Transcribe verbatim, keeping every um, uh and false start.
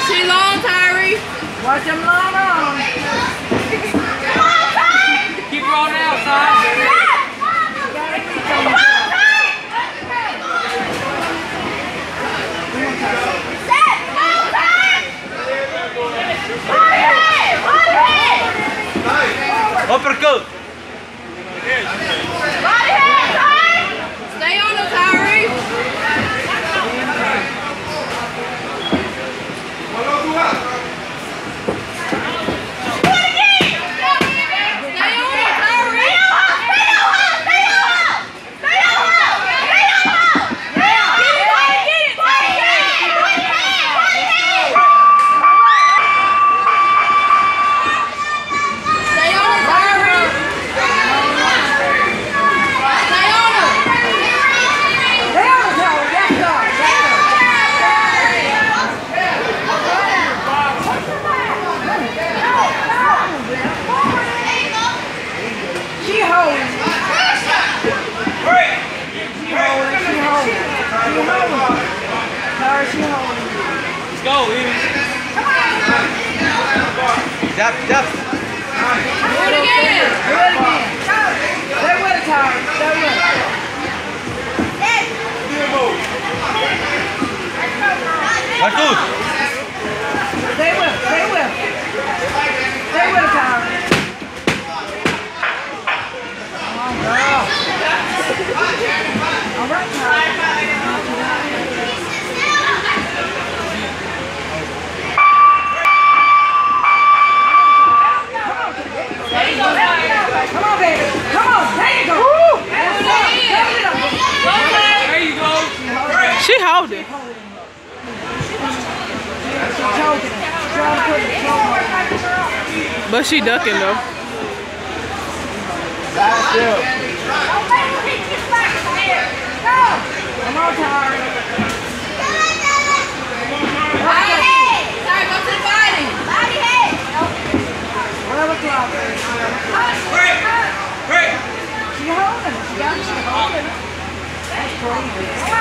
She long, Tyree. Watch them long arms. Keep her on the outside. Uppercut. Stay on her, Tyree. Let's go, Evie. Step, step. Do it again. Do it again. Stay with it, Tyler. Stay with it. Let's go. Stay with it. Stay with it. Stay with it, Tyler. Come on, girl. All right, Tyler. Come on, baby. Come on. There you go. There you go. She holding. But she ducking though. That's it. Come on, Tyler. Body head. Sorry, go to the body. Body head. Whatever clock. Break. Break. She holding it. She got it. She holding it. That's crazy.